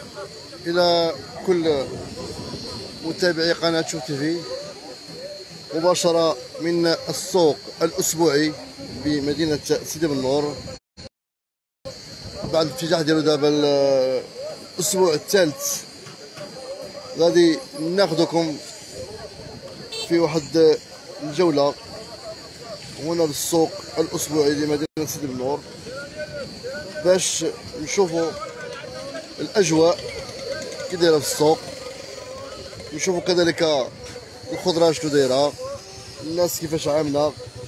إلى كل متابعي قناة شوف تيفي مباشرة من السوق الأسبوعي بمدينة سيدي بنور بعد الافتتاح ديالو دابا الأسبوع الثالث. غادي ناخذكم في واحد الجولة هنا بالسوق الأسبوعي لمدينة سيدي بنور باش نشوفوا الأجواء كي دايرة في السوق، نشوفوا كذلك الخضرة شنو دايرة، الناس كيفاش عاملة،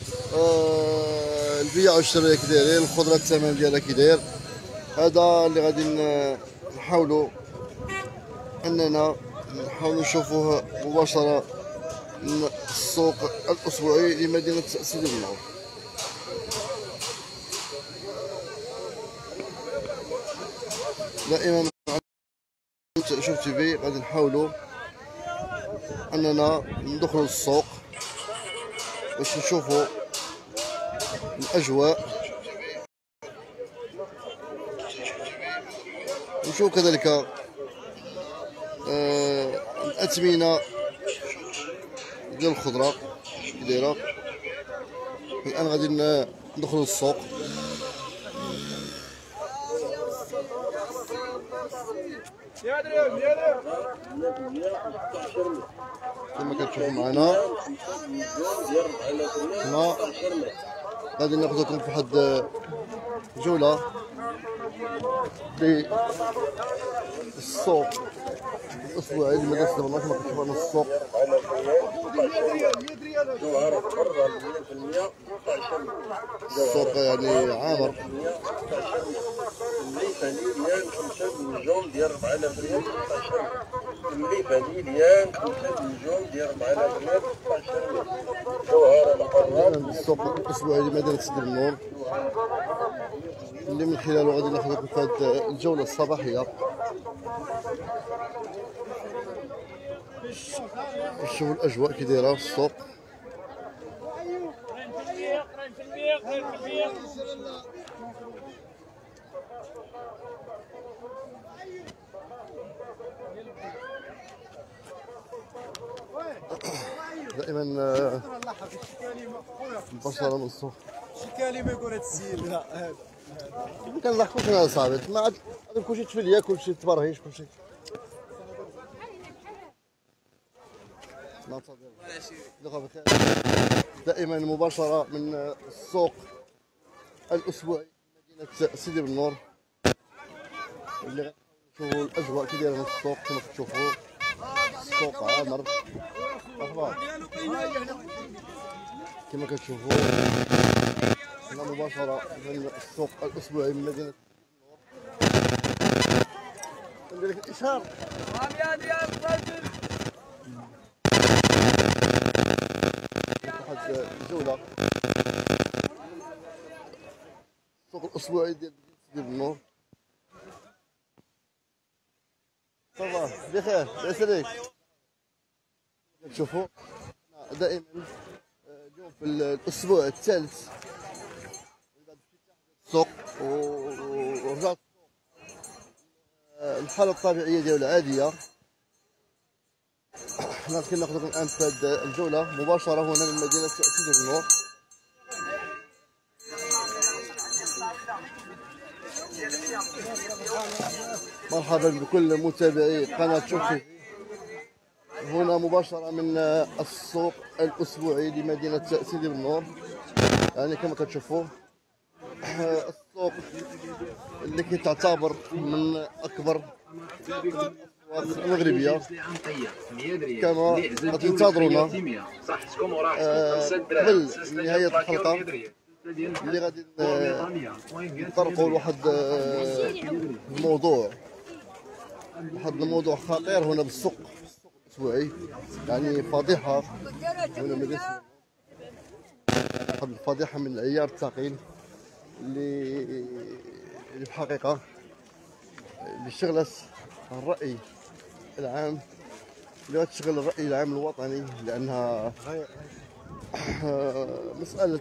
البيع والشراء كي دايرين، الخضرة الثمن ديالها كي داير. هذا اللي غادي نحاولوا اننا نحاولوا نشوفوه مباشرة من السوق الأسبوعي لمدينة سيدي بنور. دائما شوف تيفي غادي نحاولوا اننا ندخلوا للسوق باش نشوفوا الاجواء، نشوف كذلك الاثمنه ديال الخضره كي دايره. الان غادي ندخلوا للسوق. كما كتشوفوا معنا هنا غادي ناخذكم في واحد جولة للسوق الأسبوعي لمدينة سيدي بنور. كما كتشوفوا هنا السوق السوق يعني عامر. السوق الأسبوعي لمدينة سيدي بنور اللي من خلاله غادي ناخذكم في هذه الجولة الصباحية. شوفوا الأجواء كي دايرة في السوق. دائما مباشرة من السوق. شي كلمة يقول هاد السيد لا ما كنضحكوش انا صاحبي، ما عاد كلشي تفليه، كلشي تبرهيش، كلشي دائما مباشرة من السوق الأسبوعي مدينة سيدي بنور اللي غنشوفوا الأجواء كي دايرة في السوق. كما كتشوفوا السوق عامر. كما كتشوفوا هنا مباشرة من السوق الأسبوعي من مدينة ندير لك الإشهار. واحد الجولة السوق الأسبوعي ديال سيدي بنور. صافا بخير، لاباس عليك؟ كتشوفوا دائما اليوم في الأسبوع الثالث بعد افتتاح السوق ورجعت الحالة الطبيعية ديالو العادية. حنا كناخذكم الآن في هذه الجولة مباشرة هنا من مدينة سيدي بنور. مرحبا بكل متابعي قناة شوف تيفي هنا مباشرة من السوق الأسبوعي لمدينة سيدي بنور. يعني كما كتشوفوا السوق اللي كتعتبر من أكبر الأسواق المغربية. كما تنتظرونا قبل نهاية الحلقة اللي غادي نطرقوا لواحد الموضوع خطير هنا بالسوق الأسبوعي، يعني فضيحة هنا مدينة واحد الفضيحة من العيار الثقيل اللي في الحقيقة اللي شغلت الرأي العام، اللي غتشغل الرأي العام الوطني، لأنها مسألة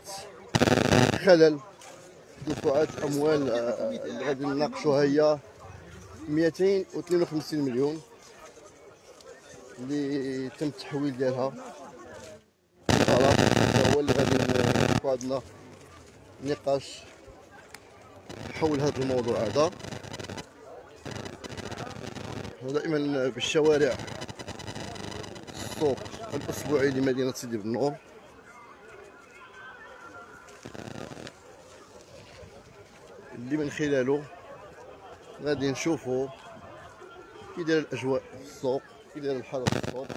خلل دفعات أموال اللي غادي نناقشوها هي 252 مليون اللي تم التحويل ديالها. خلاص هو اللي غادي نكون عندنا نقاش حول هذا الموضوع هذا. دائما بالشوارع السوق الأسبوعي لمدينة سيدي بنور، اللي من خلاله غادي نشوفوا كي داير الأجواء في السوق، كي داير الحالة في السوق،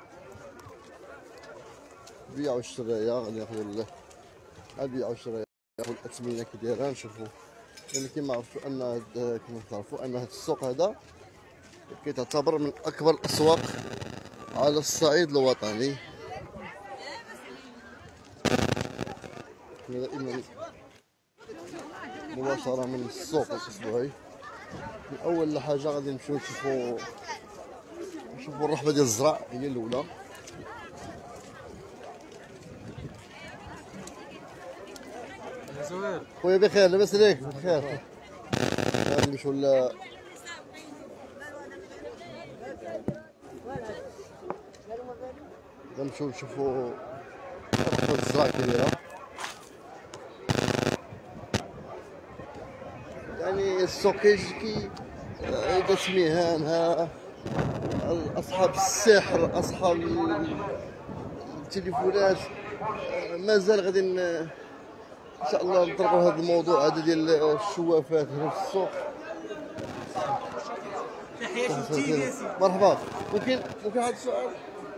البيع والشراية. غادي ناخذوا البيع والشراية، ناخذ الأثمنة كي دايرة نشوفوا، لأن كما عرفتوا أن كما تعرفوا أن هذا السوق هذا كيتعتبر من أكبر الأسواق على الصعيد الوطني. دائما مباشرة من السوق الأسبوعي. من أول حاجة غادي نمشيو نشوفو الرحبة ديال الزرع، هي الأولى. خويا بخير، لاباس عليك؟ بخير. غادي نمشيو نمشيو نشوفو رحبة الزرع كي دايرة. يعني السوق كي عيدة مهنها، أصحاب السحر، أصحاب التليفونات، مازال غادي إن شاء الله نطرقوا هذا الموضوع هذا ديال الشوافات هنا في السوق. مرحبا، ممكن واحد السؤال؟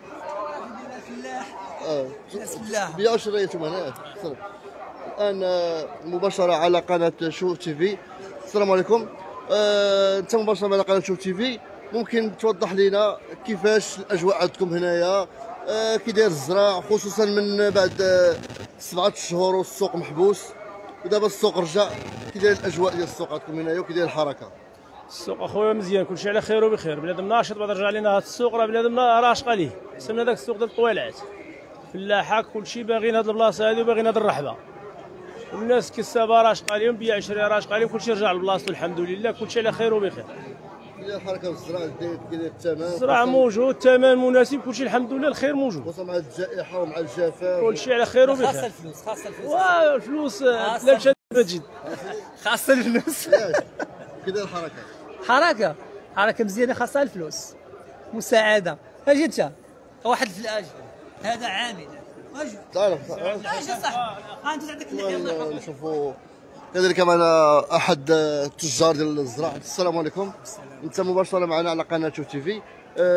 الفلاح بيع وشراية انتم هنا الان مباشرة على قناة شوف تي في. السلام عليكم. انت مباشرة على قناة شوف تي في، ممكن توضح لنا كيفاش الاجواء عندكم هنايا؟ كي داير الزرع، خصوصا من بعد 7 شهور والسوق محبوس ودابا السوق رجع، كي داير الاجواء ديال السوق عندكم هنايا وكي داير الحركة؟ السوق اخويا مزيان، كلشي على خير وبخير، بنادم ناشط. بعد رجع لنا هذا السوق، راه بنادم راشقه ليه، احسن من هذاك السوق ديال الطويلات. فلاحه كلشي باغيين هذه البلاصه هذه وباغيين هذه الرحبه، والناس كسابه راشقه لهم، بيع شري راشقه لهم، كلشي رجع لبلاصتو الحمد لله، كلشي على خير وبخير. كي داير الحركة والزرع، كي داير الثمن؟ الزرع موجود، الثمن مناسب، كلشي الحمد لله الخير موجود. خصوصا مع الجائحة ومع الجفاف كلشي على خير وبخير. خاصة الفلوس، خاصة الفلوس. الفلوس لا مشات تجد. خاصة الفلوس. كي داير الحركة؟ حركة مزيانة، خاصة الفلوس. مساعدة. اجي انت واحد في الاجر، هذا عامل. اجي. تعرف اجي صح. انت عندك نشوفوا كذلك معنا احد التجار ديال الزرع. السلام عليكم. انت مباشره معنا على قناه شوف تي في.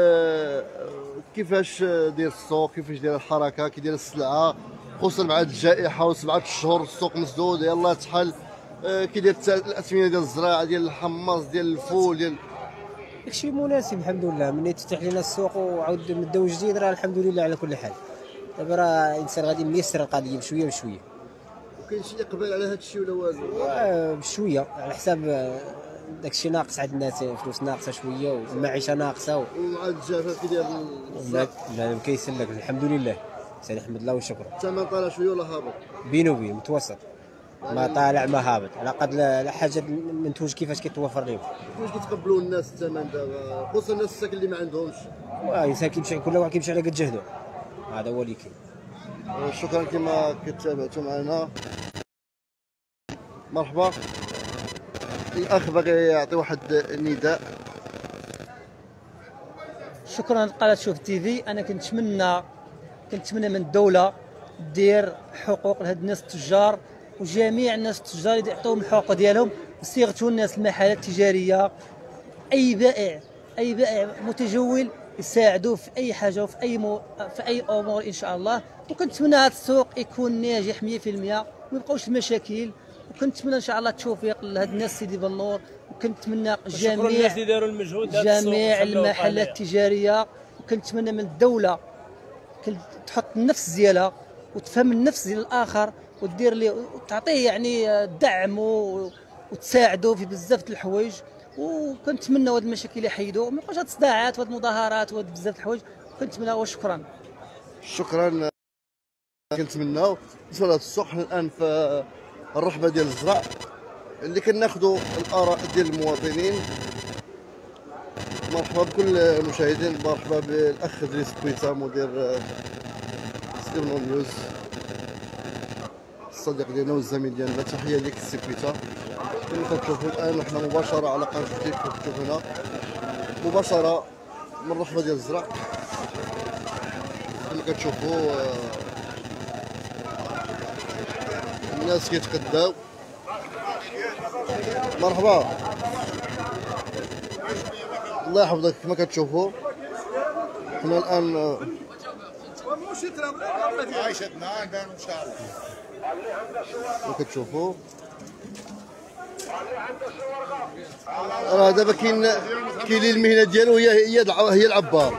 كيفاش داير السوق، كيفاش داير الحركه، كي داير السلعه، خصوصا مع الجائحه و7 شهور السوق مسدود يلاه تحل؟ كي داير الاثمنه ديال الزراعه، ديال الحمص، ديال الفول، ديال داكشي مناسب الحمد لله. ملي تفتح لنا السوق وعاود مداو جديد، راه الحمد لله على كل حال. دابا راه الانسان غادي ميسر القضيه بشويه بشويه. وكاين شي اقبال على هذا الشيء ولا والو؟ بشويه على حساب داكشي ناقص عند الناس، فلوس ناقصه شويه والمعيشه ناقصه ومع الجفاف كي داير الزرع؟ لا كيسلك الحمد لله، سي نحمد الله والشكر. الثمن طالع شويه ولا هابط؟ بينو وبين متوسط، ما طالع ما هابط، على قد الحاجه المنتوج كيفاش كيتوفر لهم. كيفاش كيتقبلوا الناس الثمن دابا، خصوصا الناس الساكن اللي ما عندهمش؟ الانسان كيمشي، كل واحد كيمشي على قد جهده، هذا هو اللي كاين. شكرا كما كتابعتوا معنا. مرحبا. الاخ باغي يعطي واحد النداء. شكرا لقناة شوف تي في. انا كنتمنى من الدولة دير حقوق لهاد الناس التجار، وجميع الناس التجار يعطيهم الحقوق ديالهم، وصيغتوا الناس المحلات التجارية. اي بائع متجول يساعدوه في اي حاجه وفي اي امور ان شاء الله. وكنتمنى هذا السوق يكون ناجح 100%، وما يبقاوش المشاكل. وكنتمنى ان شاء الله التوفيق لهاد الناس سيدي بنور. وكنتمنى الناس اللي داروا المجهود، جميع المحلات التجاريه. وكنتمنى من الدوله تحط النفس ديالها وتفهم النفس ديال الاخر، ودير ليه وتعطيه يعني دعم وتساعده في بزاف د الحوايج. وكنتمنى هاد المشاكل يحيدوا، ما يبقاش هاد الصداعات وهاد المظاهرات وهاد بزاف د الحوايج. كنتمنى. وشكرا. شكرا. كنتمناو بالنسبه لهاد السوق. حنا الان في الرحبه ديال الزرع اللي كناخذوا الاراء ديال المواطنين مرحبا بكل المشاهدين، مرحبا بالاخ ادريس كويتا مدير سيرنو نيوز، الصديق ديالنا والزميل ديالنا. تحيه ليك السي كويتا. كما كتشوفوا الان نحن مباشره على قناه جديد، كما كتشوفوا هنا مباشره من الرحبه ديال الزرع. كما كتشوفوا الناس كيتقداو. مرحبا، الله يحفظك. كما كتشوفوا حنا الان كما كتشوفوا راه دابا كاين اللي المهنه ديالو هي العبار.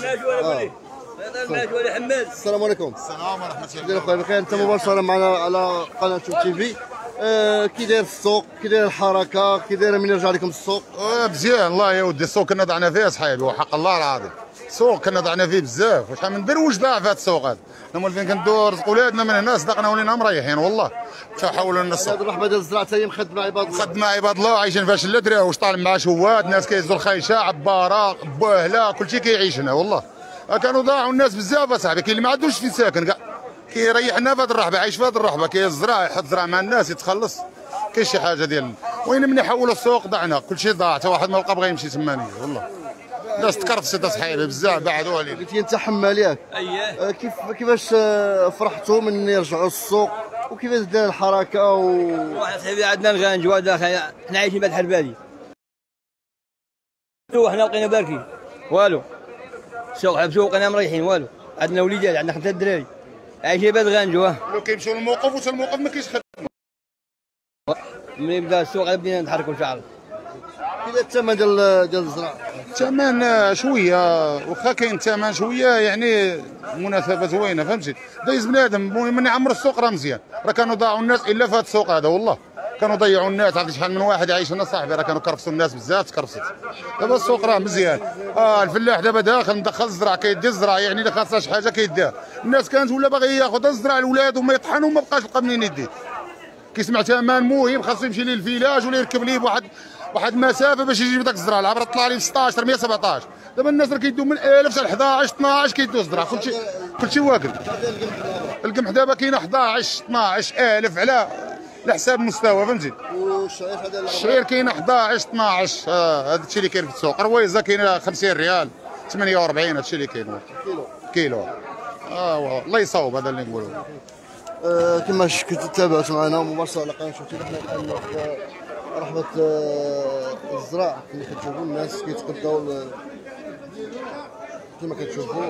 السلام عليكم. السلام ورحمة الله. دير اخويا بخير، انت مباشره معنا على قناه شوف تي في. كي داير السوق، كي داير الحركه، كي داير من يرجع لكم السوق؟ مزيان الله يا ودي. السوق كنا ضعنا فيه صحيبي وحق الله العظيم. السوق كنا ضعنا فيه بزاف، وشحال من دروج ضاع في هذا السوق هذا. حنا مولفين كندور رزق ولادنا من هنا، صدقنا ولينا مريحين والله. حاولوا لنا السوق. هذه الرحبه ديال الزراعه حتى هي مخدمه عباد الله. خدمه عباد الله، عايشين فاش لا درا واش طالع مع شوات، ناس كيهزوا الخيشه، عباره، بوهله، كلشي كيعيش هنا والله. كانوا ضاعوا الناس بزاف اصاحبي، كاين اللي ما عندوش فين ساكن كاع. كيريحنا في هذه الرحبه، عايش في هذه الرحبه، كيزرع يحط زرع مع الناس يتخلص. كاين شي حاجه ديال وين من يحولوا السوق ضعنا، كلشي ضاع، حتى واحد ما بقى بغى يمشي تمانية والله. الناس تكرفست اصحابي بزاف، بعدوا علينا. قلت لي انت حمال ياك؟ اييه. كيفاش فرحتوا من يرجعوا السوق، وكيفاش دار الحركه واحد صاحبي عندنا الغانجوا داخل، حنا عايشين بعد الحربالي. وحنا بقينا باركين والو. السوق حبسوا بقينا مريحين والو. عندنا وليدات، عندنا 5 دراري عايشين بعد الغانجوا. لو كيمشيو للموقف وتا الموقف ما كاينش خدمه. ملي بدا السوق بدينا نتحركوا ان شاء الله. كيفاش الثمن ديال الزرع؟ الثمن شويه، واخا كاين الثمن شويه يعني مناسبه زوينه فهمتي. دايز بنادم من يعمر السوق راه مزيان، راه كانوا ضاعوا الناس الا في هذا السوق هذا والله. كانوا ضيعوا الناس، عرفتي شحال من واحد عايش هنا صاحبي، راه كانوا كرفسوا الناس بزاف تكرفست. دابا السوق راه مزيان. الفلاح دابا داخل مدخل الزرع، كيدي الزرع يعني الا خاصها شي حاجه كيديها. الناس كانت ولا باغي ياخذ الزرع لولاد وما يطحن وما بقاش لقى منين يديه. كيسمع ثمن مهم خاصو يمشي ليه الفيلاج ولا يركب ليه بواحد المسافه باش يجيب داك الزرع، العبره طلع ليه 16 117. دابا الناس راه كيدوا من 1000 حتى 11 12 كيدوا الزرع، كلشي واكل. القمح دابا كاين 11 12000 على حساب المستوى فهمتي. الشعير كاين 11 12. هذا الشيء اللي كاين في السوق. الرويزه كاينه 50 ريال 48. هذا الشيء اللي كاين كيلو. الله يصوب هذا اللي نقولوا. كما كنت تابعت معنا مباشره على قناه شفتي. نحن الان في رحبه الزراع، كما كتشوفوا الناس كيتقداو كما كتشوفوا.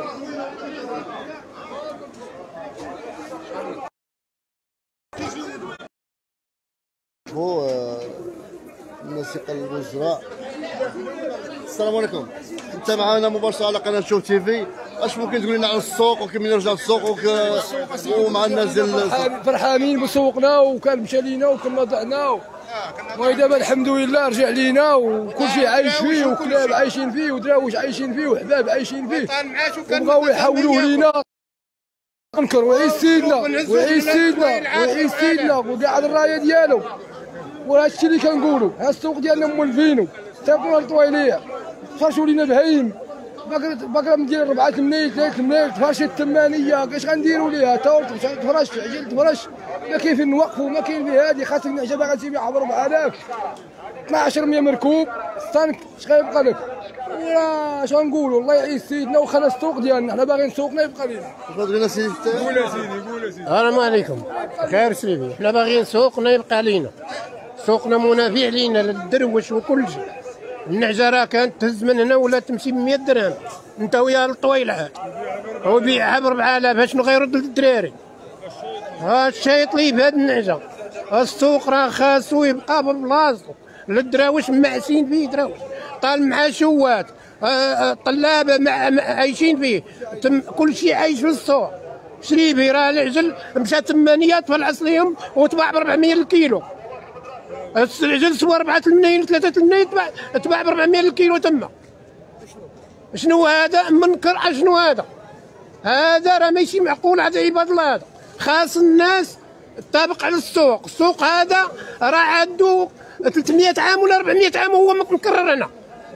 الناس يقلبوا الزراع. السلام عليكم، انت معنا مباشره على قناه شوف تي في. اش ممكن تقول لنا على السوق وكيف نرجع السوق ومع الناس ديال فرحانين بسوقنا وكان مشى لينا وكنا ضعنا، ودابا الحمد لله رجع لينا وكل شيء عايش فيه، وكلاب عايشين فيه، ودراوش عايشين فيه، وحباب عايشين فيه، وبغاو يحولوه لينا. نكر وعيش سيدنا وعيش سيدنا وعيش سيدنا وقاعد الرايه ديالو. وهذا الشيء اللي كنقولوا، هذا السوق ديالنا مولفينو تاكلوا الطويليه، فرشوا لينا بهايم، بقره مدير 4 ملايين 3 ملايين، تفرشت 8. اش غنديروا ليها؟ تفرش عجل تفرش، ما كاين فين نوقفوا، ما كاين في هذه. خاصك حاجه باغا تجيب يحضروا 4000 12000 مركوب الصنك. اش غيبقى لك؟ اش غنقولوا؟ الله يعيش سيدنا وخلى السوق ديالنا، حنا باغيين سوقنا يبقى لينا. بغينا سيدي قول سيدي. السلام عليكم، خير سيدي. حنا باغيين سوقنا يبقى لينا، سوقنا منافع لينا للدروش وكل شيء. النعجه راه كانت تهز من هنا ولا تمشي ب 100 درهم، انت ويا الطويلعات وبيعها ب 4000. شنو غيرد للدراري؟ ها الشاي طيب هاد النعجه. السوق راه خاصو يبقى ببلاصتو، للدراوش معسين فيه، دراوش طال مع شوات، طلابه عايشين فيه، كل شيء عايش في السوق. شريبي راه العجل مشى 8 تفلعس ليهم وتباع ب 400 الكيلو. العجل سوا 4 ملايين 3 ملايين تباع ب 400 الكيلو تما. شنو هذا؟ منكر. شنو هذا؟ هذا راه ماشي معقول. هذا عباد الله، هذا خاص الناس تطابق على السوق. السوق هذا راه عنده 300 عام ولا 400 عام وهو مكرر هنا.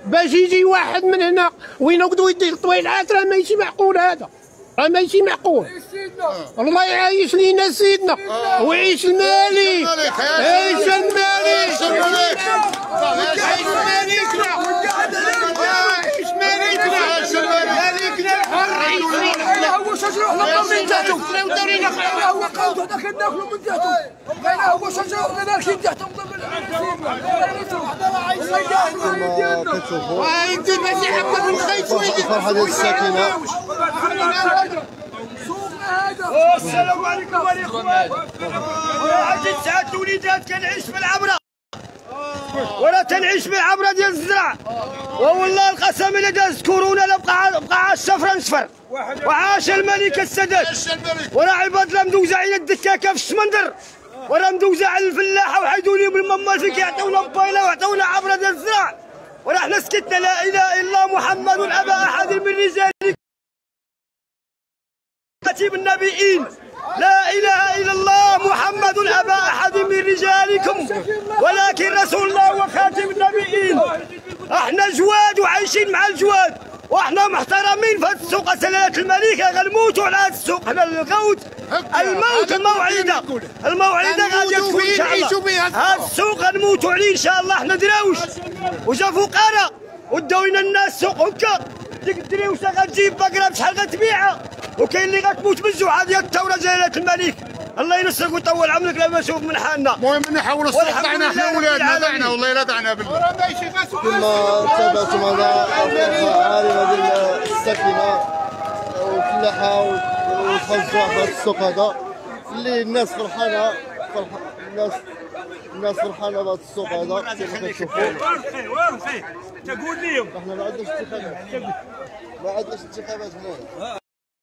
باش يجي واحد من هنا وينقدوا يدير طويلات، راه ماشي معقول هذا، راه ماشي معقول. الله يعيش لينا سيدنا ويعيش الملك، عيش الملك، عيش ملكنا، عيش ملكنا، ملكنا الحر، عيش لينا. هو شجره احنا من تحته، هو قوت هذاك ناكلوا من تحته، هو شجره احنا ناكلين تحته. كما كتشوفوا انت ماشي حبه من خيط الفرحه ديال الساكنه. السلام عليكم الاخوان. عندي 9 وليدات كنعيش في العبره ولا تنعيش في العبره ديال الزرع، والله القسم الا دازت كورونا لا بقى الشفره نصفر. وعاش الملك السادات. وراه عباد الله مدوزه علينا الدكاكه في الشمندر، وراه مدوزه على الفلاحه وحيدوا لي بالممال فين كيعطيونا بايله وعطيونا عبره ديال الزرع، وراه حنا سكتنا. لا اله الا الله محمد ابا احد من رجالكم خاتم النبيين. لا اله الا الله محمد ابا احد من رجالكم ولكن رسول الله وخاتم النبيين. احنا جواد وعايشين مع الجواد، واحنا محترمين في هذا السوق. سلالة الملك غنموتوا على هذا السوق. حنا الغوت الموت الموعده، الموعده غادي تكون ان شاء الله. هذا السوق غنموتوا عليه ان شاء الله. حنا دراوش وجا فقراء وداو لنا الناس سوق هكا. ديك الدريوشه غتجيب بقره بشحال غتبيعها، وكاين اللي غتموت من الجوعه ديال الثوره جلاله الملك. الله ينصرك ويطول عمرك لما نشوف من حالنا. المهم نحاولوا الصوت تاعنا حنا ولادنا، ضعنا والله الا ضعنا بالله. كما تابعتم معنا الفرحه عارمه ديال الساكنه والفلاحه والخزوع في هذا السوق هذا اللي الناس فرحانه. الناس فرحانه بهذا السوق هذا كما كتشوفوا. وين خير تقول لهم احنا ما عندناش انتخابات، ما عندناش انتخابات هنا.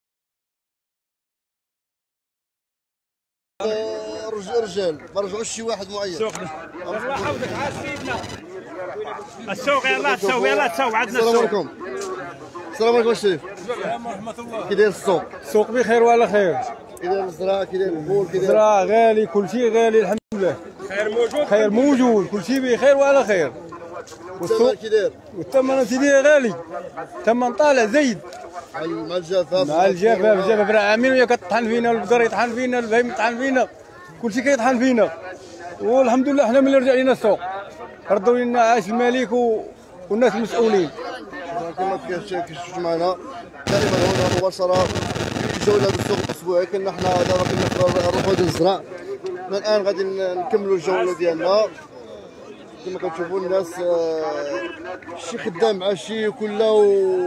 رجال ما رجعوش شي واحد معين. الله يحفظك عاد سيدنا. السوق يلاه تسوي يلاه تسوي عندنا السلام السوق. عليكم. السلام عليكم الشريف. السلام ورحمه الله. كي داير السوق؟ السوق بخير وعلى خير. كي داير الزراعه، كي داير البول، كي داير الزراعه غالي، كل شيء غالي الحمد لله. خير موجود، كل شيء بخير وعلى خير. والسوق كي داير؟ والثمن سيدي غالي، الثمن طالع زايد مع الجفاف. مع الجفاف راه عامين ويا كطحن فينا، البقر يطحن فينا، البهيم يطحن فينا، كل شيء كيطحن فينا. والحمد لله حنا ملي رجع لنا السوق ردوا لنا عاش الملك والناس المسؤولين. كما كتشوفوا معنا دائما هنا مباشره في جوله السوق الاسبوعي. كنا حنا دابا كنا في الربوع ديال الزرع. الان غادي نكملوا الجوله ديالنا. كما كتشوفوا الناس شي خدام مع شي كله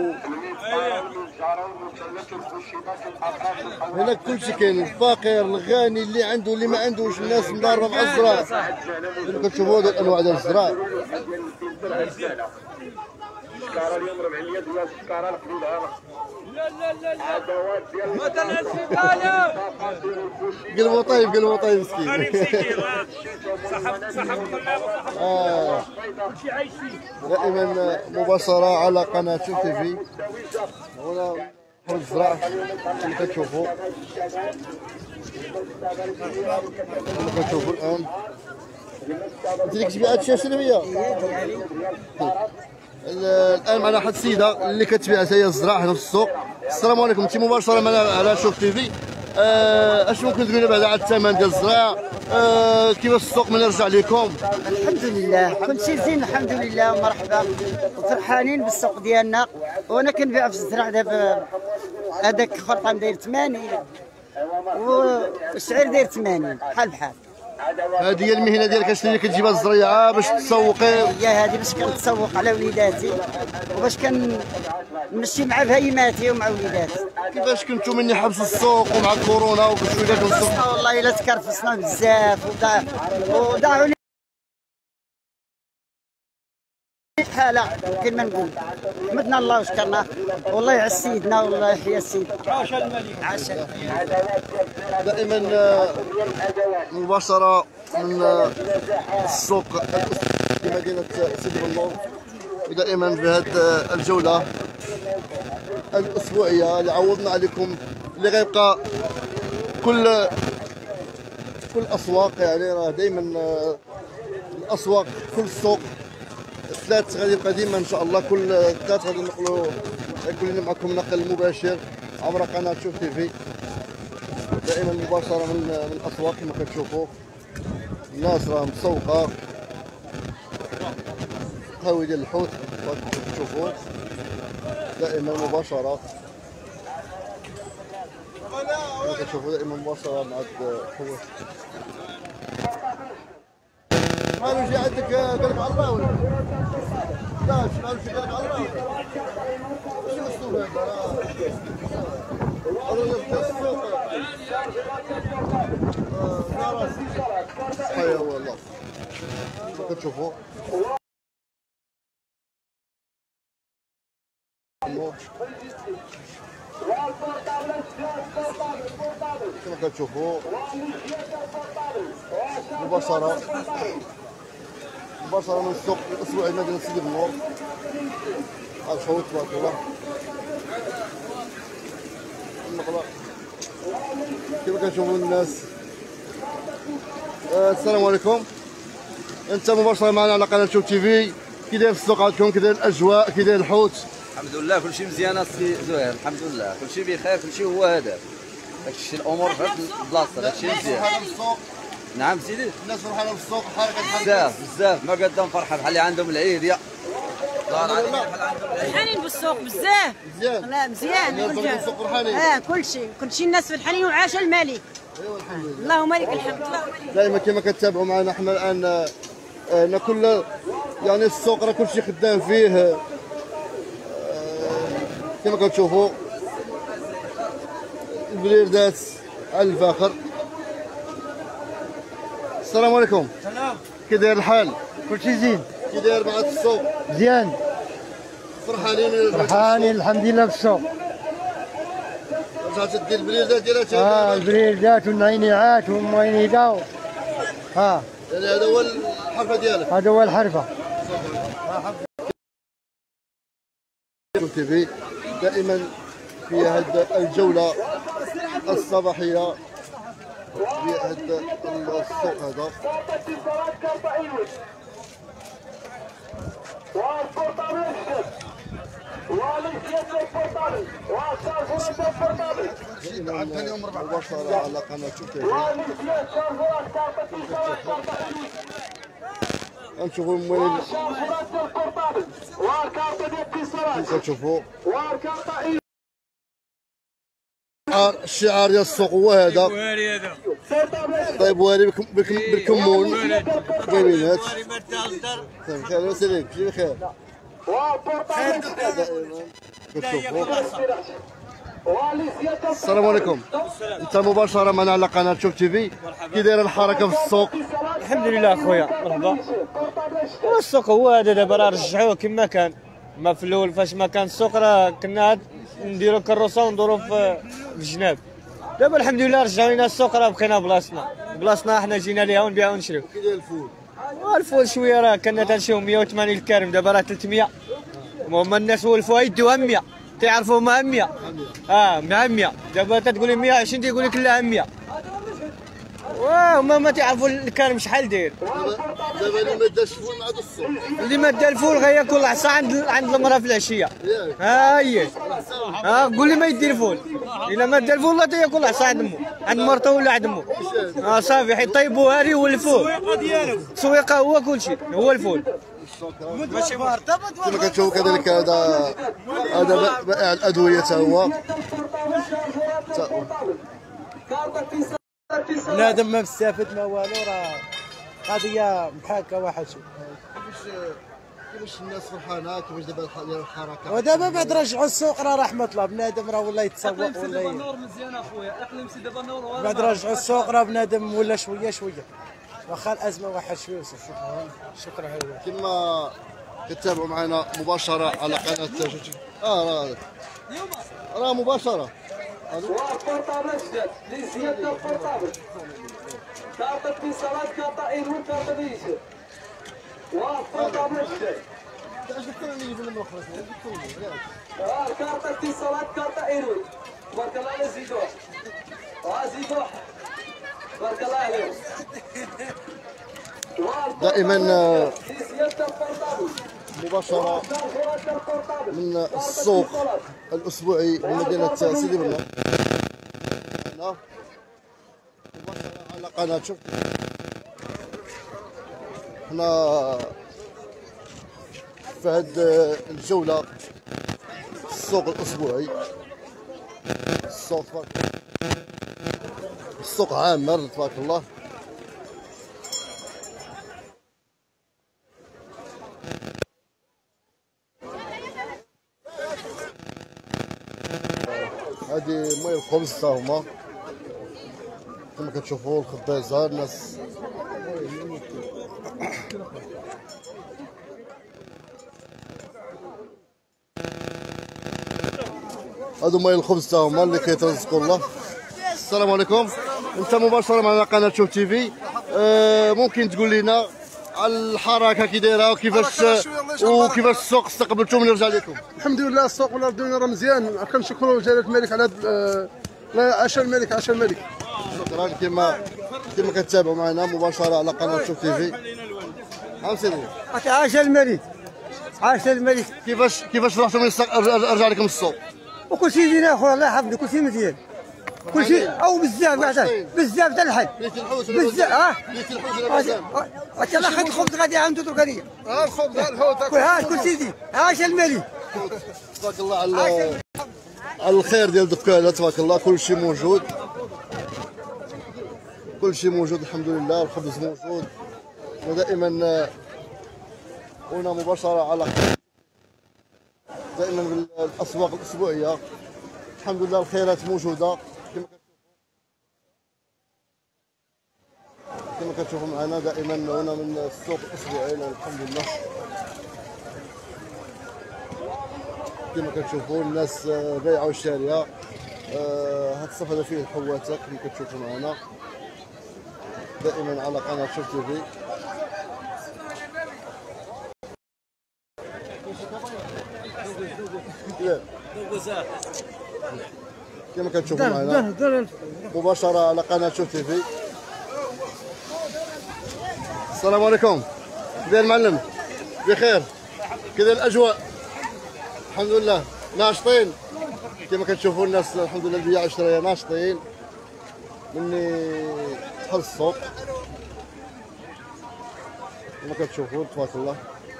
هنا كلشي كاين، الفقير الغني اللي عنده اللي ما عندوش، الناس مضاربه مع الزراع. كما كتشوفوا هذه الانواع ديال الزراع. السكاره اليوم ربع اليد ولا السكاره القبيله. قلبه طيب، قلبه طيب مسكين. دائما مباشرة على قناة شوف تي في. هنا حول الزراعة كما كتشوفوا، كما كتشوفوا الآن. انت اللي كتبيع هادشي اشربيه؟ الان معنا واحد السيده اللي كتبيع هي الزراعه هنا في السوق. السلام عليكم، انت مباشره معنا على شوف تي في. اش ممكن تقولي بعدا على الثمن ديال الزراعه؟ كيفاش السوق من يرجع لكم؟ الحمد لله كل شيء زين الحمد لله ومرحبا وفرحانين بالسوق ديالنا. وانا كنبيع في الزرع دابا هذاك خرطام داير 80 والشعير داير 80 بحال بحال. هذه هي المهنه ديالك، اش اللي كتجيبها الزريعه باش تسوقي؟ هي هذه باش كنتسوق على وليداتي وباش كنمشي مع بهيماتي ومع وليداتي. كيفاش كنتو مني حبس السوق ومع كورونا وشويه السوق؟ والله الا تكرفصنا بزاف وضاعوا لي حاله كما نقول. حمدنا الله وشكرناه والله يعز سيدنا والله يحيى سيدنا. عاش الملك. عاش. دائما مباشره من السوق في مدينه سيدي بنور، ودائما في هذه الجوله الاسبوعيه اللي عوضنا عليكم، اللي غيبقى كل اسواق. يعني راه دائما الاسواق كل السوق الثلاث غادي يبقى ديما ان شاء الله كل ثلاث غادي نقلوا يكون لنا معكم نقل مباشر عبر قناه شوف تي في دائما مباشره من الاسواق كما كتشوفوا. الناس راه مسوقه هاوي ديال الحوت كتشوفوا دائما مباشره كما كتشوفوا دائما مباشره مع الحوت. مالو جي عندك قلب على الله ولا لا؟ مالو شي قلب على الله ولا شنو السوق هذا يبقى السوق صحيح والله كما كتشوفوا كما كتشوفوا مباشرة من السوق الأسبوعي مدينة سيدي بنور. الحوت تبارك الله النقلة كما كنشوفوا الناس. السلام عليكم، انت مباشرة معنا على قناة شوف تي في. كي داير السوق عندكم؟ كي داير الأجواء؟ كي داير الحوت؟ الحمد لله كلشي مزيان السي زهير، الحمد لله كلشي بخير، كلشي هو هذا داكشي الامور في البلاصه داكشي مزيان. نعم سيدي الناس فرحانه بالسوق، حركه بزاف ما قدام فرحه بحال اللي عندهم العيد يا فرحانين بالسوق بزاف. مزيان لا مزيان السوق فرحانين. كلشي الناس فرحانين وعاش الملك. ايوا الحمد لله اللهم لك الحمد. دائما كما كتتابعوا معنا احنا الان كل يعني السوق راه كلشي خدام فيه كما كتشوفوا البريردات على الفاخر. السلام عليكم. سلام. كي داير الحال؟ كلشي زين. كي داير مع السوق؟ مزيان. فرحانين الحمد لله بالسوق. رجعت دير البريردات ديالها؟ البريردات والنعينيعات والموينيدا. يعني هذا هو الحرفه ديالك؟ هذا هو الحرفه. تي في دائما في هذه الجوله الصباحيه في هذا السوق هذا. مباشرة على قناة شوف تي في. نشوفوا الموالين كيف كتشوفوا الشعار ديال السوق هو هذا. طيب واري بالكمون جايبينات بخير. لاباس عليك؟ كلشي بخير؟ كتشوفوا. السلام عليكم، انت مباشرة معنا على قناة شوف تي في. كي داير الحركة في السوق؟ الحمد لله خويا مرحبا. السوق هو هذا دابا راه رجعوه كما كان. ما في الاول فاش ما كان السوق راه كنا نديرو كروسه وندورو في الجناب. دابا الحمد لله رجعوا لنا السوق راه بقينا بلاصتنا حنا جينا ليها ونبيعو ونشريو. كي داير الفول؟ الفول شويه راه كنا تنشريو 180 الكارم دابا راه 300. هما الناس ولفوها يدوها 100 تعرفوا مع 100 مع 100 دابا تتقول لي 120 تيقول لك لا 100. وهما ما تعرفوا الكارم شحال داير. دابا اللي ما داش الفول ما عاد السوق. اللي ما دا الفول غياكل عصا عند المراه في العشيه. هي قول لي ما يدير الفول. الا ما دا الفول لا تياكل عصا عند مو عند مرته ولا عند مو. صافي حيت طيبوا هاري هو الفول. السويقه ديالو السويقه هو كلشي هو الفول. ماشي مرتبط. كما كتشوفوا كذلك هذا بائع الادويه حتى هو. بنادم ما مستافد ما والو، راه قضيه محاكه واحد. شوف كيفاش الناس فرحانه، كيفاش دابا الحركه. ودابا بعد رجعوا السوق راه رحمه الله. بنادم راه ولا يتسوق ولا النور مزيان اخويا. اقليم سيدي بنور بعد رجعوا السوق راه بنادم ولا شويه واخا الازمه واحد شويه. شكرا كما كتابعوا معنا مباشره على قناه راه مباشره. والبورطابل جداد لزيادة البورطابل. كارت اتصالات، كارت ايرون، كارت ديجيتال. والبورطابل جداد. كارت اتصالات، كارت ايرون. تبارك الله على زيدوها. زيدوها. تبارك الله عليهم. دائما مباشرة من السوق الأسبوعي بمدينة سيدي بنور. هنا مباشرة على قناة شوف. هنا في هذه الجولة السوق الأسبوعي. السوق عامر تبارك الله. هذه مي الخبز تا هما كما كتشوفوا الخبازة الناس هادو مي الخبز تا هما اللي كيترزقوا الله. السلام عليكم، انت مباشرة معنا قناة شوف تي في. ممكن تقول لنا على الحركة كي دايرة وكيفاش السوق استقبلتو من رجع لكم؟ الحمد لله السوق ولا الدنيا راه مزيان، كنشكروا جلالة الملك على هذا عشا الملك عشا الملك. شكرا. كما كتتابعوا معنا مباشرة على قناة شوف تي في. سيدي عاشا الملك عاشا الملك. كيفاش فرحتوا من رجع لكم السوق؟ وكل شيء زين اخويا الله يحفظك، كل شيء مزيان، كل شيء او بزاف بزاف تاع الحل بزاف. حتى لا خد الخبز غادي عنده درك هذيا الخبز الحوت كل شيء زين. عاشا الملك. تبارك الله على الخير ديال الدكانه تبارك الله. كل شيء موجود، كل شيء موجود الحمد لله. الخبز موجود ودائما هنا مباشره على دائما بالاسواق الاسبوعيه. الحمد لله الخيرات موجوده كما كتشوفوا معنا دائما هنا من السوق الاسبوعي. الحمد لله كما كتشوفوا الناس بايعه وشاريه. هاد الصف هذا فيه الحواتات كما كتشوفوا معنا دائما على قناه شوف تي في. كما كتشوفوا معنا مباشرة على قناة شوف تي في. السلام عليكم، كي داير المعلم؟ بخير؟ كي داير الأجواء؟ الحمد لله ناشطين كما كتشوفوا الناس الحمد لله البيع والشراء ناشطين مني دخل السوق كما كتشوفوا تبارك الله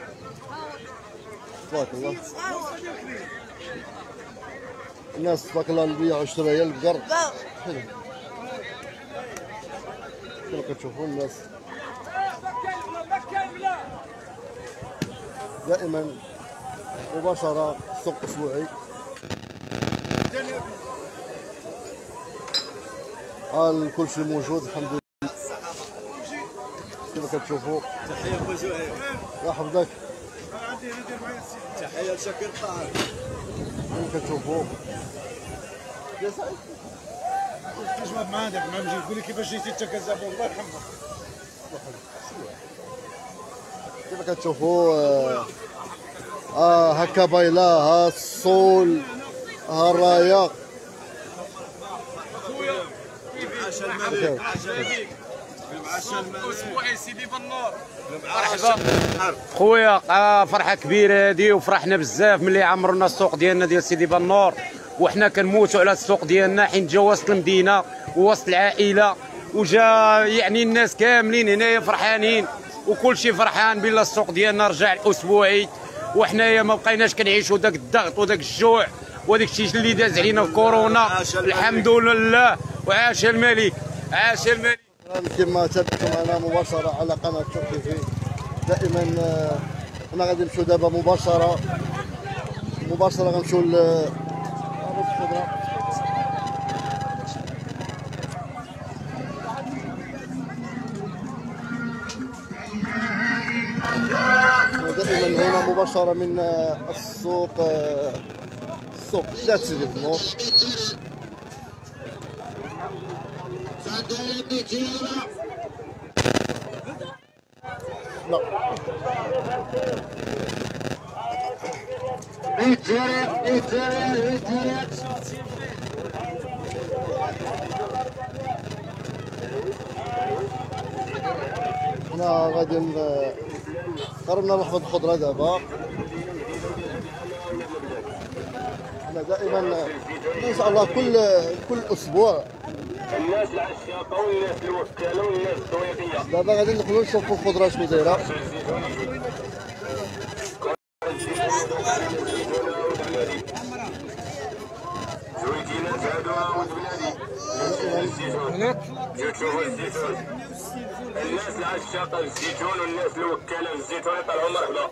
تبارك الله. الناس تبارك الله البيع والشراء البقر حلو كما كتشوفوا الناس دائما مباشرة سوق أسبوعي. كل شيء موجود الحمد لله كما كتشوفوا. تحية خويا زهير. الله يحفظك. تحية لشاكر الطاهر. كما كتشوفوا يا سعيد كيفاش ما مع هذاك ما نجي تقول لي كيفاش جيتي انت كزابون الله يرحمه. كما كتشوفوا هكا بايلا ها الصول ها الرايه. خويا عاشا الملك عاشا الملك عاشا الملك اسبوعي سيدي بنور. مرحبا خويا. فرحه كبيره هذه وفرحنا بزاف ملي عمرنا السوق ديالنا ديال سيدي بنور، وحنا كنموتوا على السوق ديالنا حين جا وسط المدينه ووسط العائله وجا يعني الناس كاملين هنايا فرحانين وكل شيء فرحان بلا السوق ديالنا رجع اسبوعي. وحنايا ما بقيناش كنعيشوا داك الضغط وداك الجوع وداك الشيء اللي داز علينا في كورونا. الحمد لله وعاش الملك عاش الملك. كما تابعتوا معنا مباشره على قناه شوف تي في. دائما حنا غادي نمشيو دابا مباشره غنمشيو دائما هنا مباشرة من السوق تاع سيدي بنور. لا هنا غادي قربنا نرحب الخضره دابا. احنا دائما ان شاء الله كل اسبوع الناس العشاقه والناس الوكاله والناس السويقيه. دابا غادي ندخلوا نشوفوا الخضره شنو دايره. الناس العشاقه الزيتون والناس الوكاله الزيتون يطلعوا مرحبا.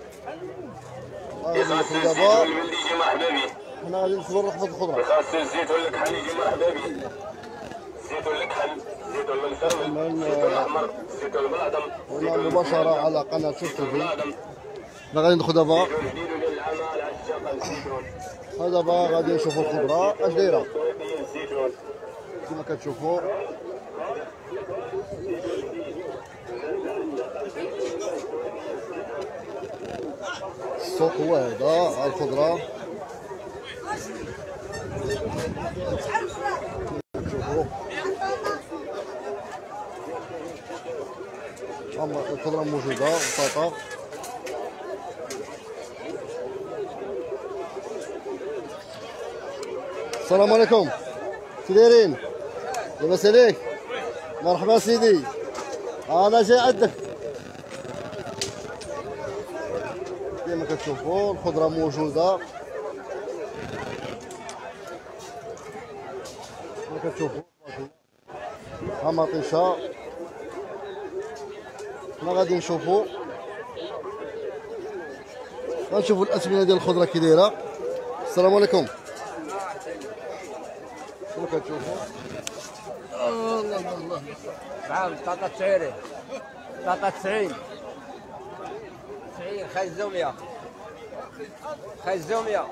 يخاص الزيتون البلدي يجي مرحبا به. حنا غادي ندخلوا نرحبوا الخضره. يخاص الزيتون الكحل يجي مرحبا به. الزيتون الكحل، الزيتون المنفرمل، الزيتون الاحمر، الزيتون البلعدم. هنا مباشره على قناه شوف تيفي. حنا غادي ندخلوا دابا. دابا غادي نشوفوا الخضره اش دايره كما كتشوفوا. السوق هو هذا على الخضره. الخضره موجوده بطاطا. السلام عليكم، كي دايرين؟ لاباس عليك؟ مرحبا سيدي، انا جاي عندك. كما كتشوفوا الخضره موجوده كما كتشوفوا. ها مطيشه. حنا غادي نشوفوا غنشوفوا الاثمنه ديال الخضره كي دايره. السلام عليكم. شنو كتشوفوا؟ الله الله الله. نعم بطاطا تسعيري، بطاطا 90 خاي الزوميه، خاي الزوميه.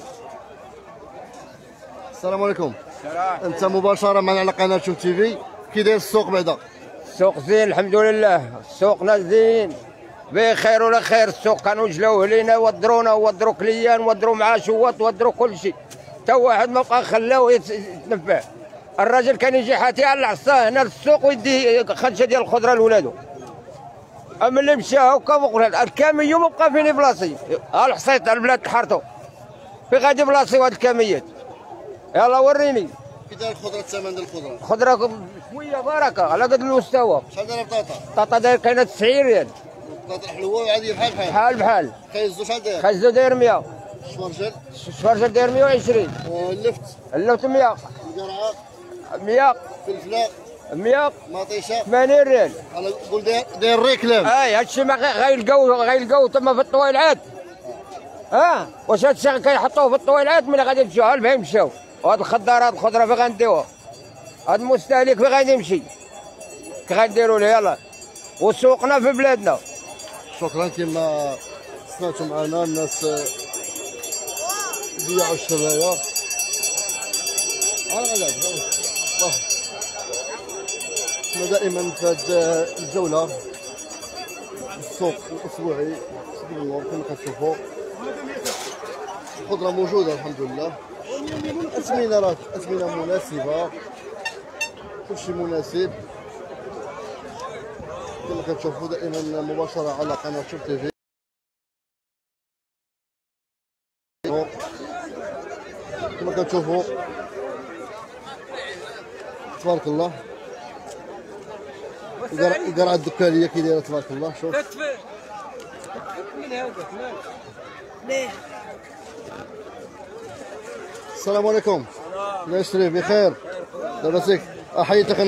السلام عليكم. السلام. انت مباشره معنا على قناه شوف تيفي. كي داير السوق بعدا؟ السوق زين الحمد لله، سوقنا زين بخير ولا خير. السوق كانوا جلاوه لينا ودرونا ودروا كليان ودروا مع شوط ودروا كل شيء، تا واحد ما بقى خلاوه يتنفع. الراجل كان يجي حاتي على العصا هنا للسوق ويدي خدشه ديال الخضره لولادو. اما اللي مشى هكا مقبل الكاميه ما بقى فيني بلاصي. الحصيت البلاد تحرتو في غادي بلاصي وهاد الكاميات. يلا وريني كي داير الخضره، الثمن ديال الخضره؟ خضره شويه بركه على قد المستوى. شحال دايره بطاطا؟ البطاطا داير كاينه 90 ريال. البطاطا الحلوه عاديه بحال بحال؟ بحال بحال. خيزو شحال داير؟ خيزو داير 100. الشفرجل؟ الشفرجل داير 120. واللفت؟ اللفت 100. القرعه؟ 100. فلفله؟ 100. مطيشه؟ 80 ريال. على قول داير ريكلام. هادشي ما غيلقاو تما في الطويلعات. واش هادشي كيحطوه في الطويلعات ملي غادي يمشيو فين مشاو. وهاد الخضار هاد الخضره فين غنديوها؟ هاد المستهلك فين غادي يمشي؟ كي غنديروا له يلاه. وسوقنا في بلادنا. شكرا. كما سمعتوا معنا الناس بيعوا الشرايا. احنا دائما في هذه الجوله السوق الاسبوعي سيدي النور كما كتشوفوا. الخضره موجوده الحمد لله. الاثمنه راه اثمنه مناسبه، كلشي مناسب كما كتشوفوا دائما مباشره على قناه شوف تيفي. كما كتشوفوا تبارك الله القرعه الدكانيه كي دايره تبارك الله. شوف السلام عليكم. الله يسلمك بخير لاباسك؟ حياتك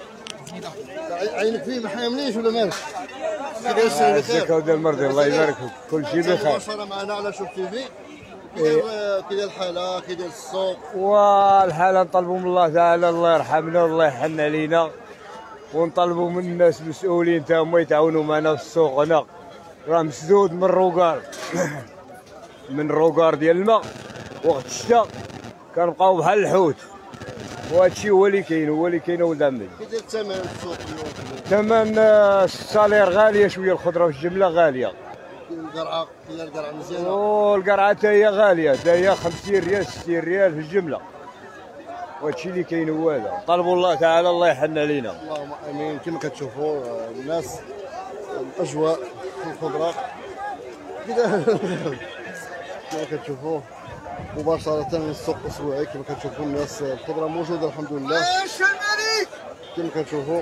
عينك فيه ما حامليش ولا مالك؟ كي داير الشيء بخير؟ ودير المرضي الله يبارك فيك كل شيء بخير. مباشرة معنا على شوف تيفي. كي داير الحالة كي داير السوق؟ والحالة نطلبوا من الله تعالى الله يرحمنا والله يحن علينا، ونطلبوا من الناس المسؤولين تا هما يتعاونوا معنا في السوق. هنا راه مسدود من الروكار من الروكار ديال الماء. وقت الشتاء كنبقاو بحال الحوت، وهذا الشيء هو اللي كاين ولد عمي. كي داير الثمن السوق اليوم؟ ثمن الصالير غالية شوية، الخضرة في الجملة غالية. القرعة كي داير القرعة مزيانة؟ والقرعة تا هي غالية، تا هي 50 ريال 60 ريال في الجملة. وهادشي اللي كاين هو هذا. طلبوا الله تعالى الله يحن علينا. اللهم امين. كما كتشوفوا الناس الاجواء الخضره كما كتشوفوا مباشره من السوق الاسبوعي. كما كتشوفوا الناس الخضره موجوده الحمد لله. كما كتشوفوا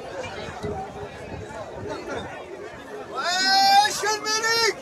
عاش الملك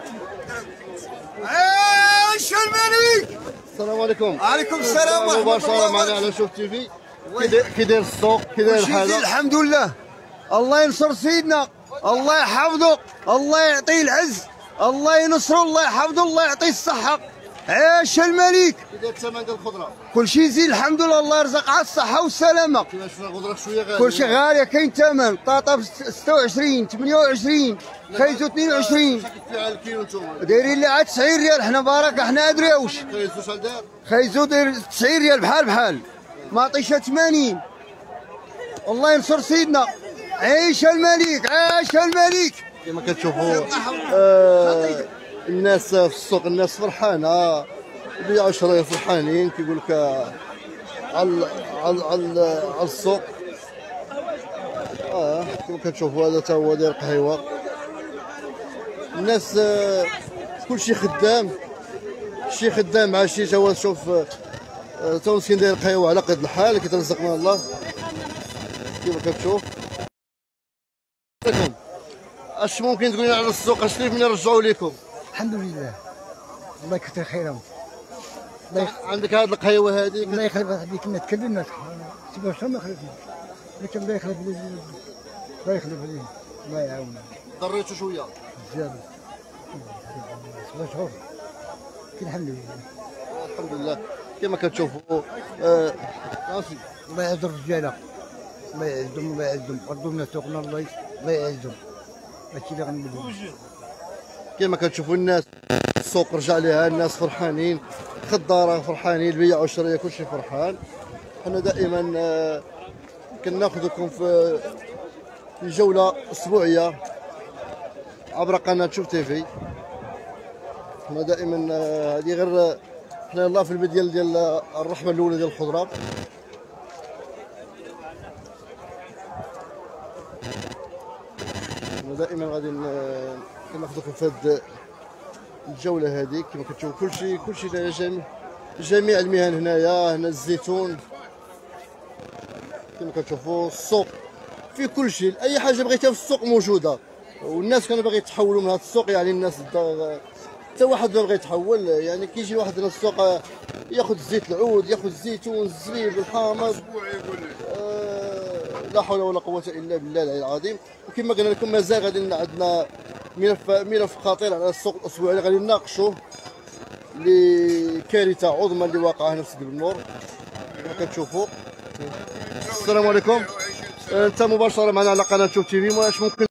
عاش الملك. السلام عليكم. وعليكم السلام ورحمه الله مباشره معنا على شوف تي في. كي داير السوق كي داير الحاله؟ الحمد لله. الله ينصر سيدنا، الله يحفظه، الله يعطيه العز، الله ينصره، الله يحفظه، الله يعطيه الصحه. عاش الملك. كي داير الثمن ديال الخضره؟ كل شيء زين الحمد لله، الله يرزق على الصحه والسلامه. كيفاش الخضره شويه غاليه؟ كل شيء غاليه، كاين ثمن طاطا ب 26 28 خيزو 22. كيفاش الكيلو نتوما؟ دايرين لها 90 ريال. حنا بركه حنا ادريوش. خيزو شحال داير؟ خيزو داير 90 ريال بحال ماطيشه 80. الله ينصر سيدنا. عيش الملك عاش الملك. كما كتشوفوا الناس في السوق، الناس فرحانه بيعوا شرايه فرحانين. كيقول لك على السوق. كما كتشوفوا هذا تا هو داير قهيوه. الناس كلشي خدام، شي خدام مع شي تا هو شوف تا مسكين داير قهيوه على قد الحال كيترزق من الله. كما كتشوف اش ممكن تقولي على السوق؟ اش كيف نرجعوا لكم؟ الحمد لله الله يكثر خيرهم. عندك هذه القهيوه هذه الله يخلف هذيك كنا تكلمنا تبغى شنو ما خلفنا، لكن الله يخلف الله يخلف عليهم الله يعاوننا. ضريتوا شويه بزاف مشهور الحمد لله الحمد لله. كما كتشوفوا الله يعز الرجاله، الله يعزهم الله يعزهم، ردوا لنا سوقنا الله يعزهم. هادشي اللي غنقولو. كما كتشوفوا الناس السوق رجع لها، الناس فرحانين، خضاره فرحانين، البيع والشرايه كلشي فرحان. حنا دائما كناخذكم في جوله اسبوعيه عبر قناه شوف تي في. حنا دائما هذه غير حنا يلاه في البدايه ديال الرحمه الاولى ديال الخضره. دائما غادي كناخذكم في هذه الجوله هذه. كما كتشوفوا كلشي جميع المهن هنا الزيتون. كما كتشوفوا السوق فيه كلشي، اي حاجه بغيتها في السوق موجوده. والناس كانوا باغي يتحولوا من هذا السوق، يعني الناس حتى واحد ما بغى يتحول. يعني كيجي واحد هنا السوق ياخذ زيت العود، ياخذ الزيتون، الزبيب، الحامض. لا حول ولا قوة إلا بالله العلي العظيم. وكما قلنا لكم مازال غادي عندنا ملف خطير على السوق الأسبوعي اللي غادي نناقشوه، لكارثة عظمى اللي واقعة هنا في سيدي بن نور. كما كتشوفوا. السلام عليكم. أنت مباشرة معنا على قناة شوف تي في. واش ممكن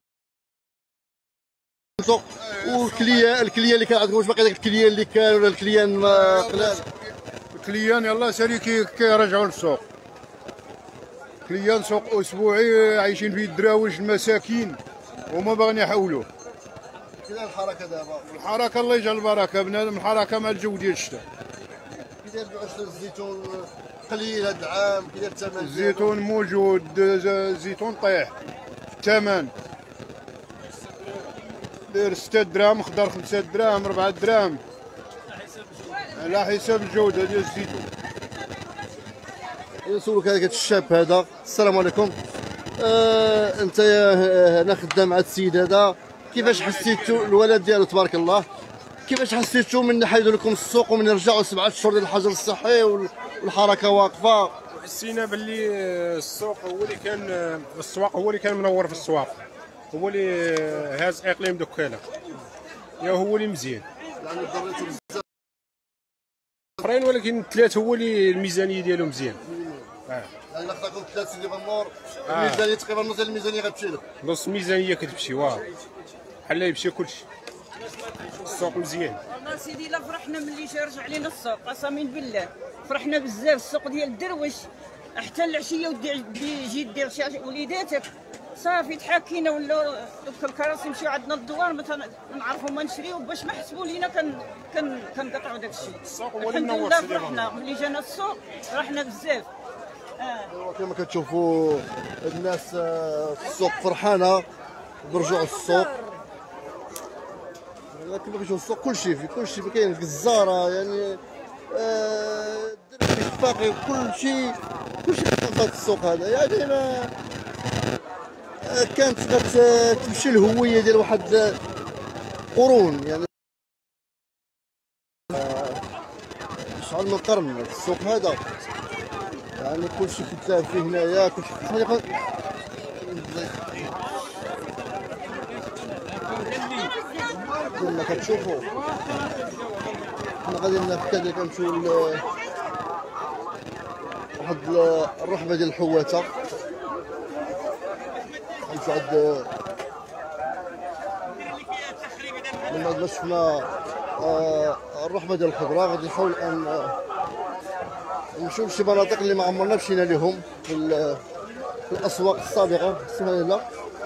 والكليان اللي كان عندكم، واش باقي داك الكليان اللي كان ولا الكليان قلال؟ الكليان يلاه سالي كيرجعوا للسوق. كليان سوق اسبوعي عايشين فيه الدراويش المساكين وما باغيين يحولوه. كي داير الحركه دابا؟ الحركه الله يجعل البركه بنادم، الحركه مع الجو ديال الشتاء. كي داير الزيتون قليل هذا العام؟ كي داير الثمن؟ الزيتون موجود، الزيتون طيح الثمن، داير 6 دراهم، خضر 5 دراهم 4 دراهم على حساب الجوده ديال الزيتون. نسولك هذاك الشاب هذا. السلام عليكم. انت هنا خدام مع السيد هذا، كيفاش حسيتوا الولد ديالو تبارك الله، كيفاش حسيتوا من حيدوا لكم السوق ومن رجعوا 7 اشهر ديال الحجر الصحي والحركه واقفه؟ حسينا باللي السوق هو اللي كان، السواق هو اللي كان منور في السواق، هو اللي هاز اقليم دكانه، يا هو اللي مزيان. يعني ضريتوا بزاف اخرين، ولكن الثلاث هو اللي الميزانيه ديالو مزيان. يعني خداكم 3 سيدي بن نور، الميزانيه تقريبا نص الميزانيه غتمشي لك. نص الميزانيه كتمشي، واه بحال يمشي كلشي. السوق مزيان والله سيدي لا فرحنا ملي رجع لينا السوق، قسما بالله فرحنا بزاف. السوق ديال الدرويش حتى العشيه وتجي دير شي وليداتك صافي تحاكينا، ولا دوك الكراسي يمشيو عندنا الدوار مثلا نعرفوا ما نشريو باش ما حسبوا لينا كنقطعوا داك الشيء. الحمد لله فرحنا ملي جانا السوق، فرحنا بزاف. كما كتشوفوا الناس في السوق فرحانه برجوع السوق. كما كنشوفوا السوق كلشي كاين الجزاره يعني الدراري الفاقي كلشي في هذا السوق هذا يعني ما كانت غتمشي الهويه ديال واحد قرون يعني شحال من قرن السوق هذا يعني كلشي كيتلعب فيه هنايا كلشي كما كتشوفوا حنا غادي كذلك نمشيو واحد الرحبه ديال الحواته نمشيو عند من بعد ما شفنا الرحبه ديال الخضره غادي نحاول ان نمشيو لشي مناطق اللي ما عمرنا مشينا لهم في الاسواق السابقه السهله.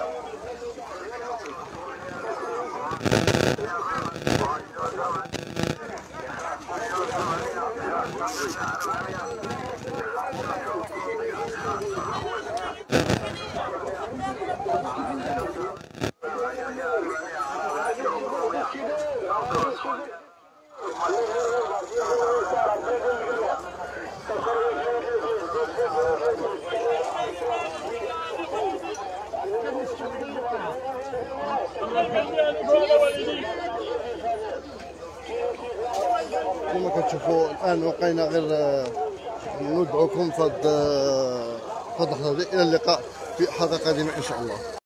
كما كتشوفوا الان وقينا غير ندعوكم في هذه اللحظه الى اللقاء في حلقه قادمه ان شاء الله.